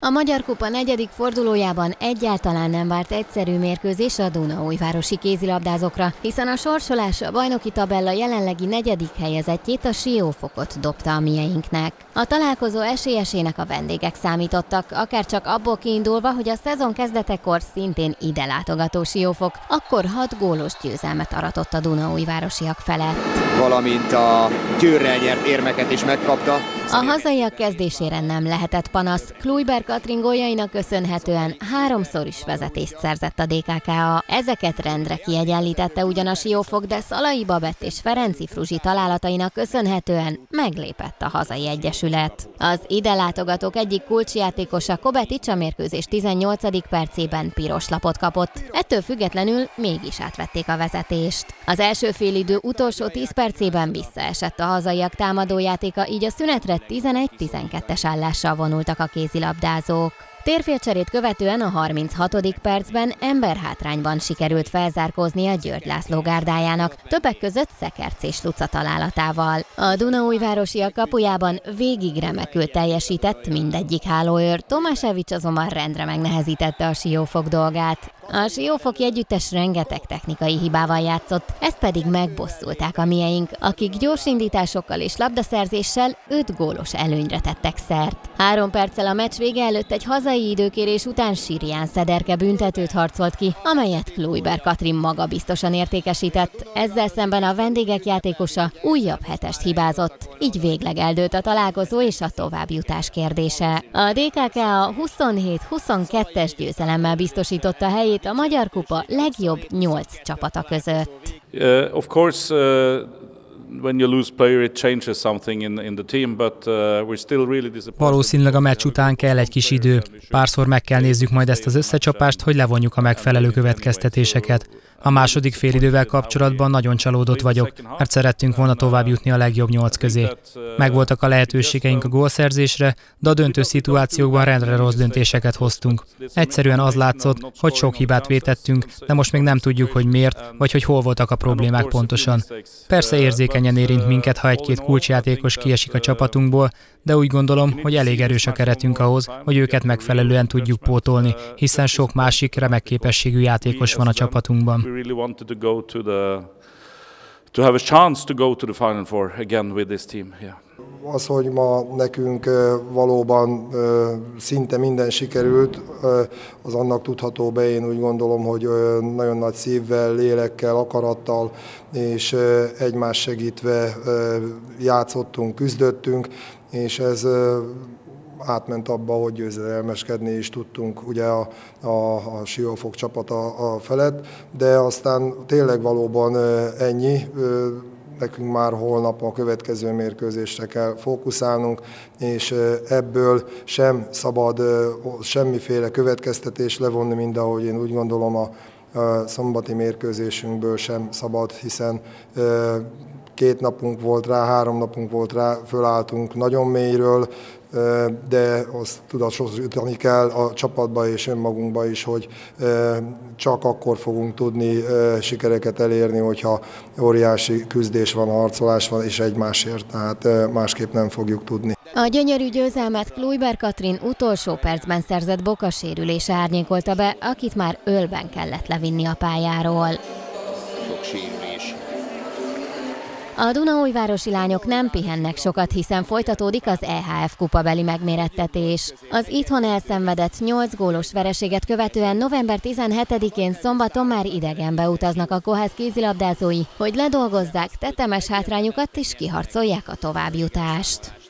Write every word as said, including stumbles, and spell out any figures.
A Magyar Kupa negyedik fordulójában egyáltalán nem várt egyszerű mérkőzés a dunaújvárosi kézilabdázókra, hiszen a sorsolás a bajnoki tabella jelenlegi negyedik helyezettjét, a Siófokot dobta a mieinknek. A találkozó esélyesének a vendégek számítottak, akárcsak abból kiindulva, hogy a szezon kezdetekor szintén ide látogató Siófok akkor hat gólos győzelmet aratott a dunaújvárosiak felett. Valamint a Győrrel nyert érmeket is megkapta. A hazaiak kezdésére nem lehetett panasz. Kluiber Katrin góljainak köszönhetően háromszor is vezetést szerzett a dé ká ká á. Ezeket rendre kiegyenlítette ugyan a Siófok, de Szalai Babett és Ferenci Fruzsi találatainak köszönhetően meglépett a hazai egyesület. Az ide látogatók egyik kulcsjátékosa, Kobetics a mérkőzés tizennyolcadik percében piros lapot kapott. Ettől függetlenül mégis átvették a vezetést. Az első félidő utolsó tíz percében visszaesett a hazaiak támadójátéka, így a szünetre tizenegy tizenkettes állással vonultak a kézilabdázók. Térfélcserét követően a harminchatodik percben emberhátrányban sikerült felzárkózni a György László gárdájának, többek között Szekerc és Luca találatával. A dunaújvárosiak kapujában végig remekül teljesített mindegyik hálóőr, Tomásevics azonban rendre megnehezítette a Siófok dolgát. A siófoki együttes rengeteg technikai hibával játszott, ezt pedig megbosszulták a mieink, akik gyors indításokkal és labdaszerzéssel öt gólos előnyre tettek szert. Három perccel a meccs vége előtt egy hazai időkérés után Sirián Szederke büntetőt harcolt ki, amelyet Kluiber Katrin maga biztosan értékesített. Ezzel szemben a vendégek játékosa újabb hetest hibázott, így végleg eldőlt a találkozó és a továbbjutás kérdése. A dé ká ká á huszonhét huszonkettes győzelemmel biztosította helyét a Magyar Kupa legjobb nyolc csapata között. Uh, of course, uh, when you lose player, it changes something in, in the team, but uh, we're still really disappointed. Valószínűleg a meccs után kell egy kis idő. Párszor meg kell nézzük majd ezt az összecsapást, hogy levonjuk a megfelelő következtetéseket. A második félidővel kapcsolatban nagyon csalódott vagyok, mert szerettünk volna tovább jutni a legjobb nyolc közé. Megvoltak a lehetőségeink a gólszerzésre, de a döntő szituációkban rendre rossz döntéseket hoztunk. Egyszerűen az látszott, hogy sok hibát vétettünk, de most még nem tudjuk, hogy miért, vagy hogy hol voltak a problémák pontosan. Persze érzékenyen érint minket, ha egy-két kulcsjátékos kiesik a csapatunkból, de úgy gondolom, hogy elég erős a keretünk ahhoz, hogy őket megfelelően tudjuk pótolni, hiszen sok másik remek képességű játékos van a csapatunkban. Az, hogy ma nekünk valóban szinte minden sikerült, az annak tudható be, én úgy gondolom, hogy nagyon nagy szívvel, lélekkel, akarattal és egymást segítve játszottunk, küzdöttünk, és ez átment abba, hogy győzedelmeskedni is tudtunk ugye a, a, a Siófok csapata a felett, de aztán tényleg valóban ennyi. Nekünk már holnap a következő mérkőzésre kell fókuszálnunk, és ebből sem szabad semmiféle következtetés levonni, mind ahogy én úgy gondolom a, a szombati mérkőzésünkből sem szabad, hiszen két napunk volt rá, három napunk volt rá, fölálltunk nagyon mélyről, de azt tudatosítani kell a csapatba és önmagunkba is, hogy csak akkor fogunk tudni sikereket elérni, hogyha óriási küzdés van, harcolás van és egymásért, tehát másképp nem fogjuk tudni. A gyönyörű győzelmet Kluiber Katrin utolsó percben szerzett bokasérülése árnyékolta be, akit már ölben kellett levinni a pályáról. Sok sérülés. A dunaújvárosi lányok nem pihennek sokat, hiszen folytatódik az é há ef kupabeli megmérettetés. Az itthon elszenvedett nyolc gólos vereséget követően november tizenhetedikén szombaton már idegenbe utaznak a Kohász kézilabdázói, hogy ledolgozzák tetemes hátrányukat és kiharcolják a továbbjutást.